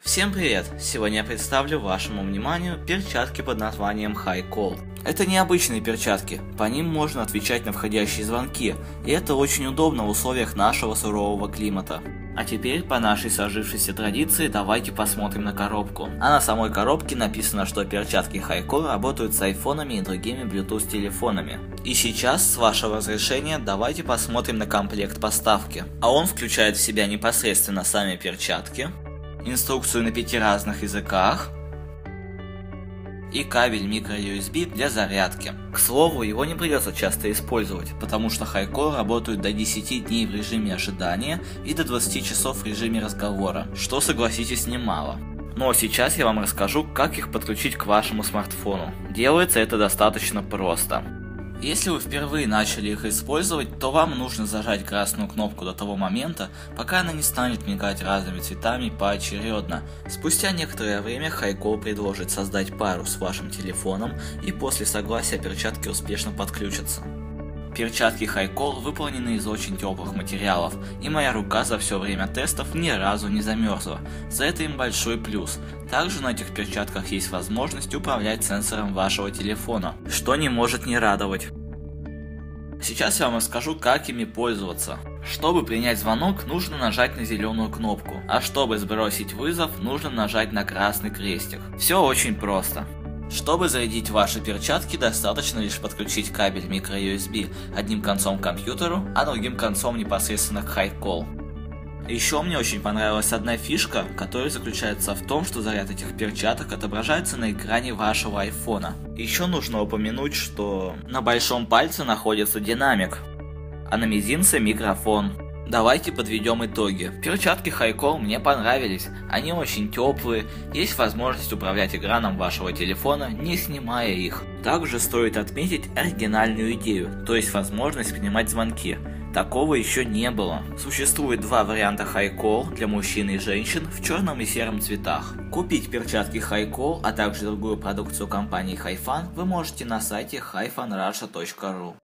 Всем привет! Сегодня я представлю вашему вниманию перчатки под названием HiCall. Это необычные перчатки, по ним можно отвечать на входящие звонки, и это очень удобно в условиях нашего сурового климата. А теперь, по нашей сложившейся традиции, давайте посмотрим на коробку. А на самой коробке написано, что перчатки HiCall работают с айфонами и другими Bluetooth телефонами. И сейчас, с вашего разрешения, давайте посмотрим на комплект поставки. А он включает в себя непосредственно сами перчатки, инструкцию на 5 разных языках и кабель microUSB для зарядки. К слову, его не придется часто использовать, потому что HiCall работают до 10 дней в режиме ожидания и до 20 часов в режиме разговора, что, согласитесь, немало. Ну а сейчас я вам расскажу, как их подключить к вашему смартфону. Делается это достаточно просто. Если вы впервые начали их использовать, то вам нужно зажать красную кнопку до того момента, пока она не станет мигать разными цветами поочередно. Спустя некоторое время HiCall предложит создать пару с вашим телефоном, и после согласия перчатки успешно подключатся. Перчатки HiCall выполнены из очень теплых материалов, и моя рука за все время тестов ни разу не замерзла. За это им большой плюс. Также на этих перчатках есть возможность управлять сенсором вашего телефона, что не может не радовать. Сейчас я вам расскажу, как ими пользоваться. Чтобы принять звонок, нужно нажать на зеленую кнопку, а чтобы сбросить вызов, нужно нажать на красный крестик. Все очень просто. Чтобы зарядить ваши перчатки, достаточно лишь подключить кабель microUSB одним концом к компьютеру, а другим концом непосредственно к HiCall. Еще мне очень понравилась одна фишка, которая заключается в том, что заряд этих перчаток отображается на экране вашего айфона. Еще нужно упомянуть, что на большом пальце находится динамик, а на мизинце микрофон. Давайте подведем итоги. Перчатки HiCall мне понравились, они очень теплые, есть возможность управлять экраном вашего телефона, не снимая их. Также стоит отметить оригинальную идею, то есть возможность принимать звонки. Такого еще не было. Существует два варианта HiCall для мужчин и женщин в черном и сером цветах. Купить перчатки HiCall, а также другую продукцию компании HiFun вы можете на сайте hifanrussia.ru.